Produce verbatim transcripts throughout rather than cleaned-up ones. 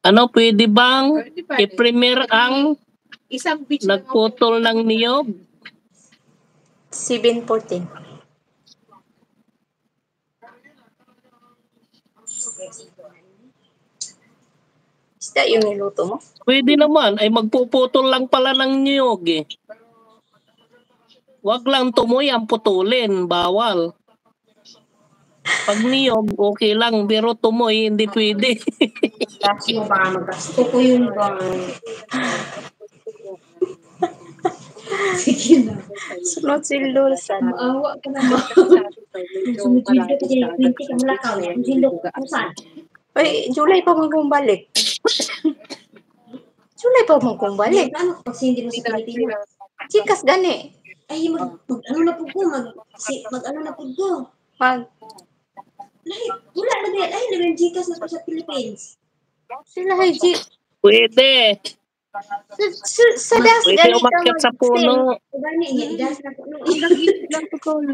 Ano, pwede bang Pwede pa rin. i-premiere ang Isang beach lang ako. nagputol ng niyog? seven fourteen. Isda yung niluto mo? Pwede naman, ay magpuputol lang pala ng niyog eh. Wag lang tumoy ang putulin, bawal. Pag niyog, okay lang, pero tumoy, hindi pwede. Kasi mo baka magasto ko yun ba? Sige na. Sunod si Lulsan. Maawa ka naman. Sunod si Lulsan. Pinti ka malakaw. Lulsan. Ay, July pa magkumbalik. July pa magkumbalik. Ano pag hindi mo sa Pilipinas? Chikas gani. Ay, mag, mag ano na po ko, mag, si, mag ano na po ko. Mag, lahat, wala na din, ay, naman Chikas na po sa Philippines. Sila, ay, G. Pwede. Sa, sa, sa das, Pwede gani ka umakyat sa puno. Gani niya, idas na po. Idas na po.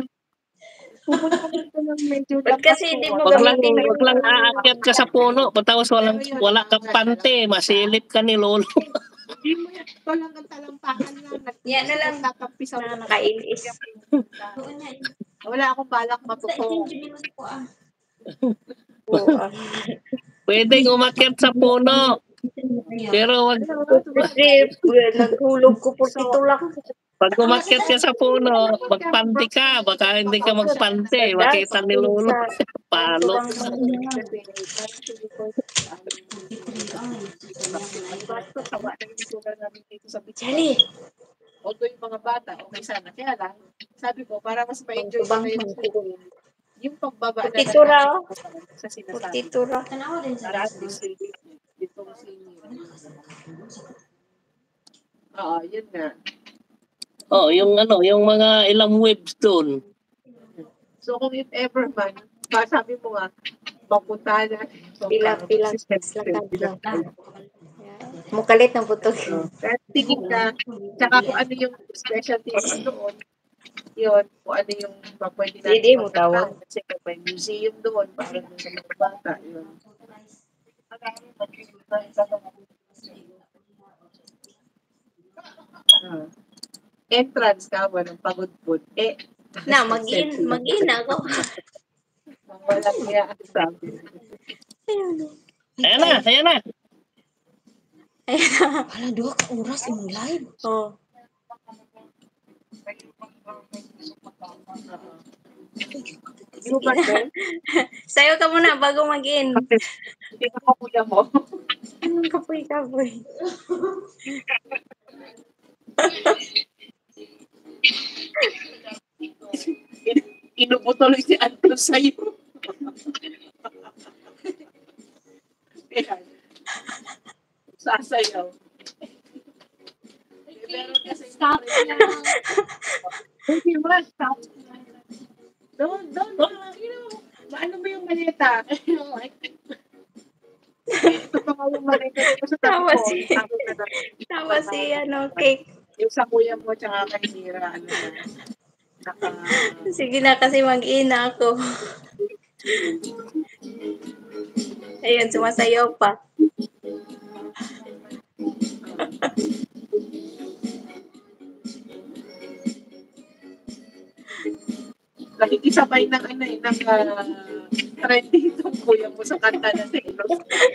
Ba't kasi hindi mo Wag lang, gamitin wag lang aakyat ka sa puno, patapos walang, wala kang pante, masilip ka ni Lolo. Hindi mo yan. Walang kang talampakan lang. Yan na lang. Tatampi sa Na nakainis. Wala akong balak matuto. Pwede umakyat sa puno. Pero wag, Kasi naghulog ko po titulak. pag umakyat ka sa puno, magpante ka, baka hindi ka magpante, makita ni Lolo. Palo. Jali. Although yung mga bata, okay sana. Kaya lang, sabi ko, para mas ma-enjoy ko na yung yung pagbaba na Titura. sa sinasabi. Titura. Para at least, itong senior. Oo, yun nga. Oh, yung ano, yung mga ilang waves doon. So kung if ever man, sabi mo nga, mapunta na. Pila-pila. Mukalit ng butog. Kaya tingin ka, tsaka kung ano yung specialty doon, yun, kung ano yung pwede natin. Hindi mo tawag. Kasi may museum doon, para doon sa mga bata, yun. Uh, entrance ka ba ng pagod-pod? Eh, na, mag-in, mag-in ako. Wala kaya ang sabi. Ayan na, ayan na. Ayan na. Hala, dua ka oras yung live. Oo. Oh. Sayo ka muna bago mag-in. Hindi ka kapuya mo. Kapoy-kapoy. Inubutuloy si Anton sa'yo. Ayan. Sasayaw. Meron kasi stop. Hindi mo, stop. Don't, don't, don't, you know, ano ba yung malita? Ito pa nga yung malita ko sa tapo. Tawa si, tawa si, ano, cake. Yung sa kuya mo, tsaka kanira, ano na. Naka... Sige na, kasi mag-ina ako. Ayun, sumasayaw pa. Nakikisabay ng ano eh, ng uh, trending itong kuya mo sa kanta na Telos.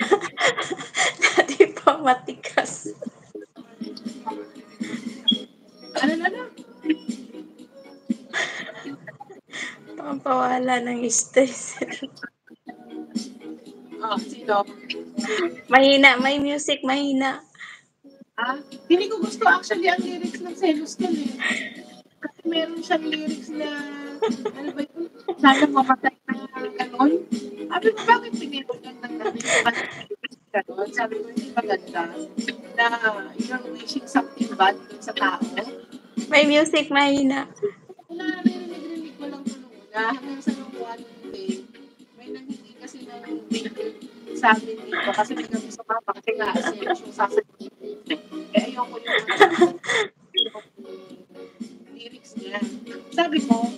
Dati pa matikas. Ano na na? Pampawala ng stress. Ah, sino? Mahina, may music, mahina. Ah, hindi ko gusto actually ang lyrics ng Selos ko eh. Kasi meron siyang lyrics na, ano ba yun? Sana mamatay na ganon. Sabi ko, bakit pinipagyan ng ganon? Sabi ko, hindi maganda na you're wishing something bad sa tao. May music, mahina. Wala, narinig-rinig ko lang tulungan. Hanggang sa nung one day, may nanghingi kasi ng video sa amin dito. Kasi may kami sa papa. Kasi nga, Selos yung sasabihin. Eh, ayoko yung lyrics niya. Sabi ko,